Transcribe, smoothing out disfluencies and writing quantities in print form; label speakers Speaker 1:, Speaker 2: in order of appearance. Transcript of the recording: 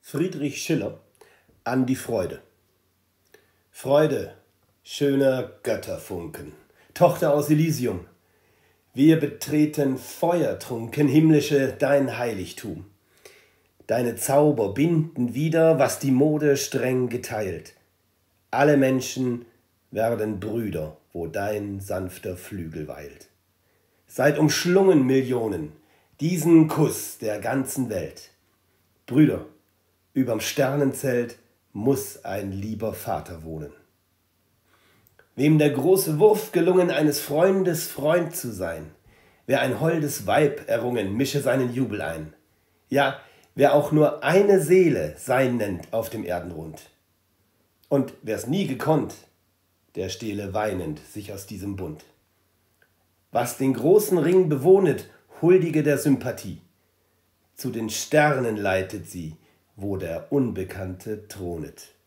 Speaker 1: Friedrich Schiller an die Freude. Freude, schöner Götterfunken, Tochter aus Elysium, wir betreten feuertrunken himmlische dein Heiligtum. Deine Zauber binden wieder, was die Mode streng geteilt. Alle Menschen werden Brüder, wo dein sanfter Flügel weilt. Seid umschlungen, Millionen, diesen Kuss der ganzen Welt. Brüder, überm Sternenzelt muss ein lieber Vater wohnen. Wem der große Wurf gelungen, eines Freundes Freund zu sein, wer ein holdes Weib errungen, mische seinen Jubel ein. Ja, wer auch nur eine Seele sein nennt auf dem Erdenrund. Und wer's nie gekonnt, der stehle weinend sich aus diesem Bund. Was den großen Ring bewohnet, huldige der Sympathie. Zu den Sternen leitet sie, wo der Unbekannte thronet.